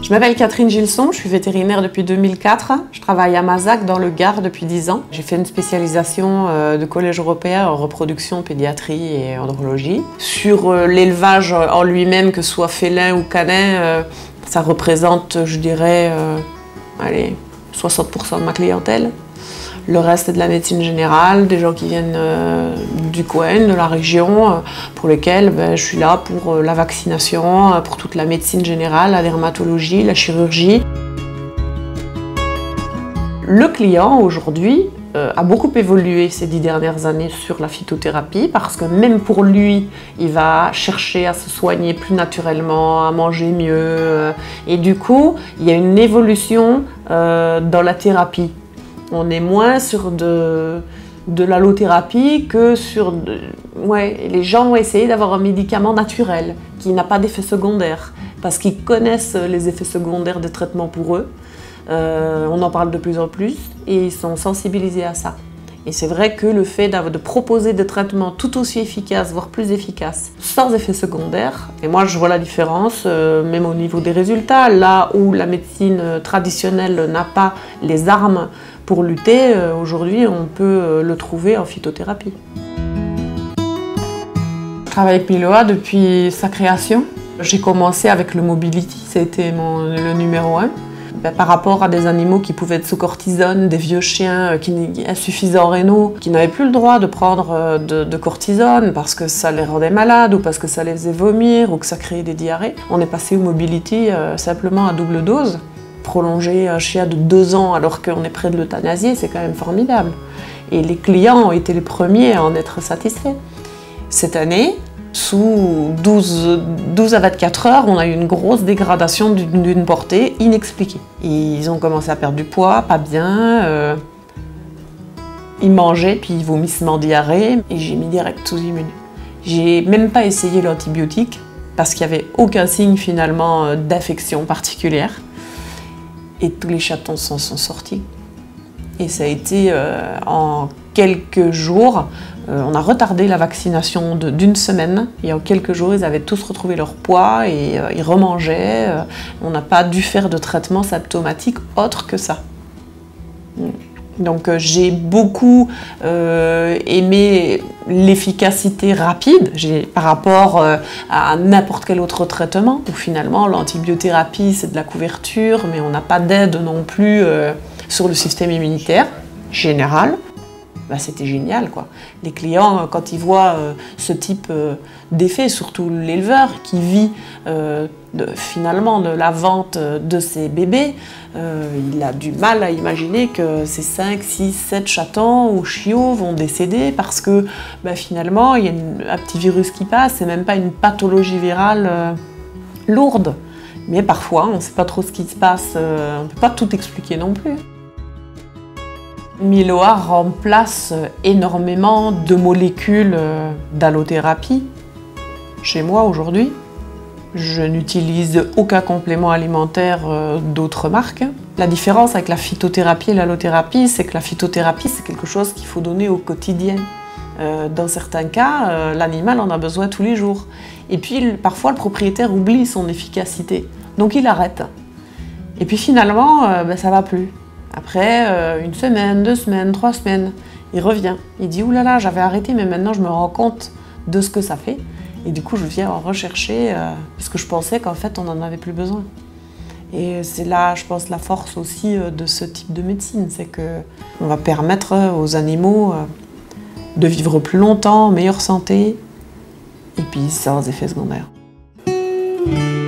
Je m'appelle Catherine Gilson, je suis vétérinaire depuis 2004. Je travaille à Mazac dans le Gard depuis 10 ans. J'ai fait une spécialisation de collège européen en reproduction, pédiatrie et andrologie. Sur l'élevage en lui-même, que ce soit félin ou canin, ça représente, je dirais, 60% de ma clientèle. Le reste est de la médecine générale, des gens qui viennent du coin, de la région, pour lesquels je suis là pour la vaccination, pour toute la médecine générale, la dermatologie, la chirurgie. Le client aujourd'hui a beaucoup évolué ces 10 dernières années sur la phytothérapie parce que même pour lui, il va chercher à se soigner plus naturellement, à manger mieux. Et du coup, il y a une évolution dans la thérapie. On est moins sur de l'allothérapie que sur... les gens vont essayer d'avoir un médicament naturel qui n'a pas d'effet secondaire parce qu'ils connaissent les effets secondaires des traitements pour eux. On en parle de plus en plus et ils sont sensibilisés à ça. Et c'est vrai que le fait de proposer des traitements tout aussi efficaces, voire plus efficaces, sans effet secondaire, et moi je vois la différence, même au niveau des résultats, là où la médecine traditionnelle n'a pas les armes pour lutter, aujourd'hui on peut le trouver en phytothérapie. Je travaille avec Miloa depuis sa création. J'ai commencé avec le Mobility, c'était le numéro 1. Par rapport à des animaux qui pouvaient être sous cortisone, des vieux chiens insuffisants rénaux, qui n'avaient plus le droit de prendre de cortisone parce que ça les rendait malades ou parce que ça les faisait vomir ou que ça créait des diarrhées. On est passé au Mobility simplement à double dose. Prolonger un chien de 2 ans alors qu'on est près de l'euthanasier, c'est quand même formidable. Et les clients ont été les premiers à en être satisfaits. Cette année, sous 12 à 24 heures, on a eu une grosse dégradation d'une portée inexpliquée. Ils ont commencé à perdre du poids, pas bien. Ils mangeaient, puis ils vomissaient en diarrhée, et j'ai mis direct sous immune. J'ai même pas essayé l'antibiotique, parce qu'il n'y avait aucun signe finalement d'infection particulière. Et tous les chatons s'en sont sortis. Et ça a été en quelques jours, on a retardé la vaccination d'une semaine et en quelques jours ils avaient tous retrouvé leur poids et ils remangeaient. On n'a pas dû faire de traitement symptomatique autre que ça. Donc j'ai beaucoup aimé l'efficacité rapide par rapport à n'importe quel autre traitement où finalement l'antibiothérapie c'est de la couverture mais on n'a pas d'aide non plus sur le système immunitaire général. C'était génial, quoi. Les clients, quand ils voient ce type d'effet, surtout l'éleveur qui vit finalement de la vente de ses bébés, il a du mal à imaginer que ces 5, 6, 7 chatons ou chiots vont décéder parce que finalement il y a un petit virus qui passe, c'est même pas une pathologie virale lourde. Mais parfois on ne sait pas trop ce qui se passe, on ne peut pas tout expliquer non plus. Miloa remplace énormément de molécules d'allothérapie chez moi aujourd'hui. Je n'utilise aucun complément alimentaire d'autres marques. La différence avec la phytothérapie et l'allothérapie, c'est que la phytothérapie, c'est quelque chose qu'il faut donner au quotidien. Dans certains cas, l'animal en a besoin tous les jours. Et puis, parfois, le propriétaire oublie son efficacité. Donc, il arrête. Et puis, finalement, ça ne va plus. Après 1 semaine, 2 semaines, 3 semaines, il revient. Il dit « Ouh là là, j'avais arrêté, mais maintenant je me rends compte de ce que ça fait. » Et du coup, je viens en rechercher parce que je pensais qu'en fait, on n'en avait plus besoin. Et c'est là, je pense, la force aussi de ce type de médecine. C'est qu'on va permettre aux animaux de vivre plus longtemps, en meilleure santé, et puis sans effets secondaires.